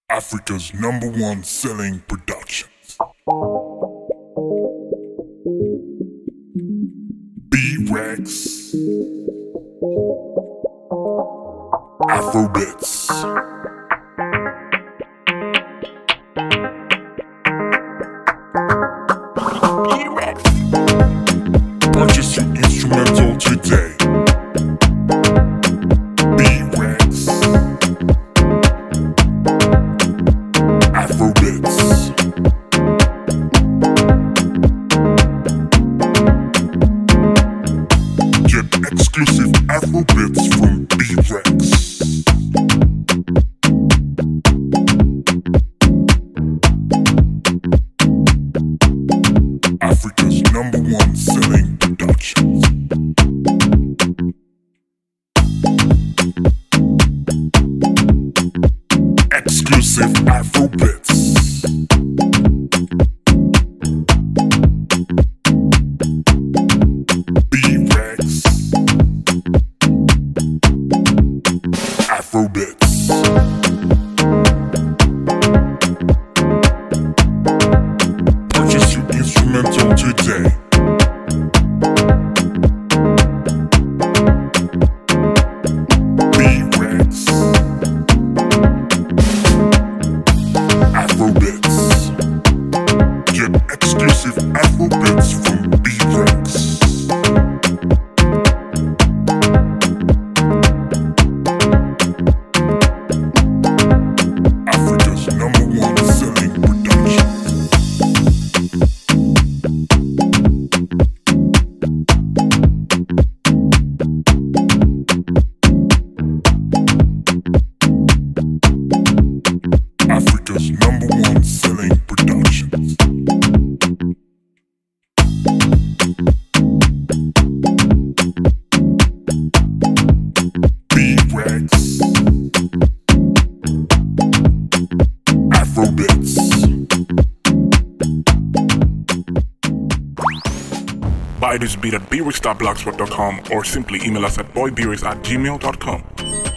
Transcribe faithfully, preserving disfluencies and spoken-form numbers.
Africa's number one selling productions. B-Rex, AFROBEATS. Purchase your instrumental today. B-Rex, AFROBEATS. Get exclusive AFROBEATS from B-Rex. Africa's number one selling productions. Exclusive AFROBEATS. B-Rex, AFROBEATS. Purchase your instrumental today. B-Rex, AFROBEATS. Get exclusive AFROBEATS from B-Rex. Africa's number one selling production. Africa's number one selling productions. B-Rex, AFROBEATS. Buy this beat at b rex dot blogspot dot com or simply email us at boy b rex at gmail dot com.